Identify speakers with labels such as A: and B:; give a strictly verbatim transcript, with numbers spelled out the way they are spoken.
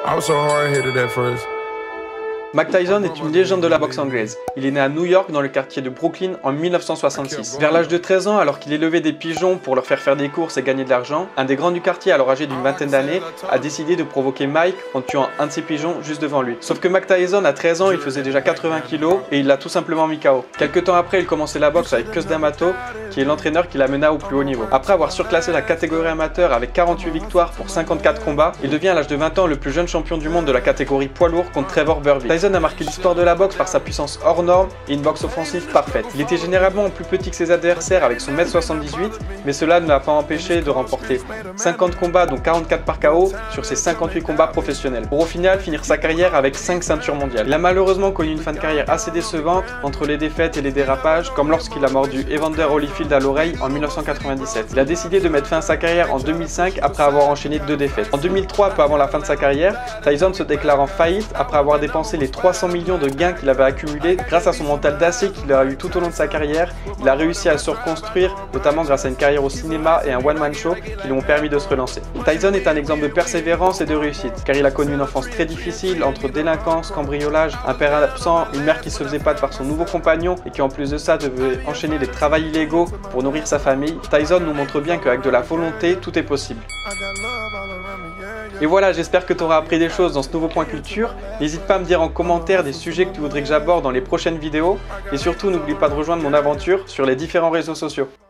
A: I was so hard-headed at first.
B: Mike Tyson est une légende de la boxe anglaise. Il est né à New York dans le quartier de Brooklyn en mille neuf cent soixante-six. Vers l'âge de treize ans, alors qu'il élevait des pigeons pour leur faire faire des courses et gagner de l'argent, un des grands du quartier, alors âgé d'une vingtaine d'années, a décidé de provoquer Mike en tuant un de ses pigeons juste devant lui. Sauf que Mike Tyson, à treize ans, il faisait déjà quatre-vingts kilos et il l'a tout simplement mis K O. Quelques temps après, il commençait la boxe avec Cus D'Amato, qui est l'entraîneur qui l'amena au plus haut niveau. Après avoir surclassé la catégorie amateur avec quarante-huit victoires pour cinquante-quatre combats, il devient à l'âge de vingt ans le plus jeune champion du monde de la catégorie poids lourd contre Trevor Burbick. Tyson a marqué l'histoire de la boxe par sa puissance hors norme et une boxe offensive parfaite. Il était généralement plus petit que ses adversaires avec son un mètre soixante-dix-huit, mais cela ne l'a pas empêché de remporter cinquante combats dont quarante-quatre par K O sur ses cinquante-huit combats professionnels, pour au final finir sa carrière avec cinq ceintures mondiales. Il a malheureusement connu une fin de carrière assez décevante entre les défaites et les dérapages, comme lorsqu'il a mordu Evander Holyfield à l'oreille en mille neuf cent quatre-vingt-dix-sept. Il a décidé de mettre fin à sa carrière en deux mille cinq après avoir enchaîné deux défaites. En deux mille trois, peu avant la fin de sa carrière, Tyson se déclare en faillite après avoir dépensé les trois cents millions de gains qu'il avait accumulés grâce à son mental d'acier qu'il a eu tout au long de sa carrière. Il a réussi à se reconstruire, notamment grâce à une carrière au cinéma et un one-man show qui lui ont permis de se relancer. Tyson est un exemple de persévérance et de réussite, car il a connu une enfance très difficile entre délinquance, cambriolage, un père absent, une mère qui se faisait battre par son nouveau compagnon et qui en plus de ça devait enchaîner des travaux illégaux pour nourrir sa famille. Tyson nous montre bien qu'avec de la volonté, tout est possible. Et voilà, j'espère que tu auras appris des choses dans ce nouveau point culture. N'hésite pas à me dire en commentaire des sujets que tu voudrais que j'aborde dans les prochaines vidéos. Et surtout, n'oublie pas de rejoindre mon aventure sur les différents réseaux sociaux.